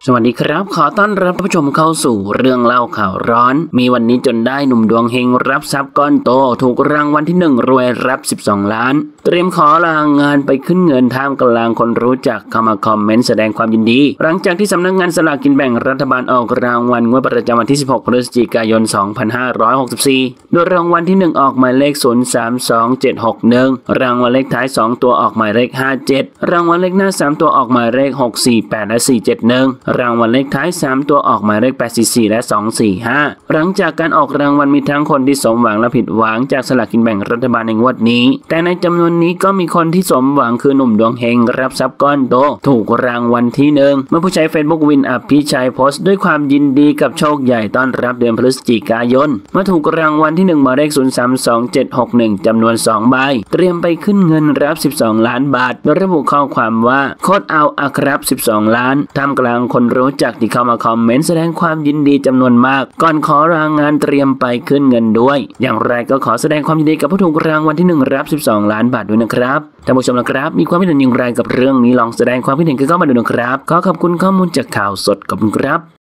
สวัสดีครับขอต้อนรับผู้ชมเข้าสู่เรื่องเล่าข่าวร้อนมีวันนี้จนได้หนุ่มดวงเฮงรับทรัพย์ก้อนโตถูกรางวัลที่1รวยรับ12ล้านเตรียมขอลางานไปขึ้นเงินท่ามกลางคนรู้จักเข้ามาคอมเมนต์แสดงความยินดีหลังจากที่สำนักงานสลากกินแบ่งรัฐบาลออกรางวัลงวดประจำวันที่16พฤศจิกายน2564โดยรางวัลที่1ออกหมายเลข032761รางวัลเลขท้าย2ตัวออกหมายเลข57รางวัลเลขหน้า3ตัวออกหมายเลข648และ471รางวัลเลขท้าย3ตัวออกหมายเลข844และ245หลังจากการออกรางวัลมีทั้งคนที่สมหวังและผิดหวังจากสลากกินแบ่งรัฐบาลในงวดนี้แต่ในจำนวนนี้ก็มีคนที่สมหวังคือหนุ่มดวงเฮงรับทรัพย์ก้อนโตถูกรางวัลที่1เมื่อผู้ใช้ Facebook วินอภิชัยโพสต์ด้วยความยินดีกับโชคใหญ่ต้อนรับเดือนพฤศจิกายนเมื่อถูกรางวัลที่1หมายเลข032761จำนวน2ใบเตรียมไปขึ้นเงินรับ12ล้านบาทโดยระบุข้อความว่าโคตรเอาอะครับ12ล้านท่ามกลางคนรู้จักที่เข้ามาคอมเมนต์แสดงความยินดีจำนวนมากก่อนขอรางงานเตรียมไปขึ้นเงินด้วยอย่างไรก็ขอแสดงความยินดีกับผู้ถูกรางวัลที่1รับ12ล้านบาทด้วยนะครับท่านผู้ชมนะครับมีความคิดเห็นอย่างไรกับเรื่องนี้ลองแสดงความคิดเห็นกันเข้ามาดูนะครับขอขอบคุณข้อมูลจากข่าวสดขอบคุณครับ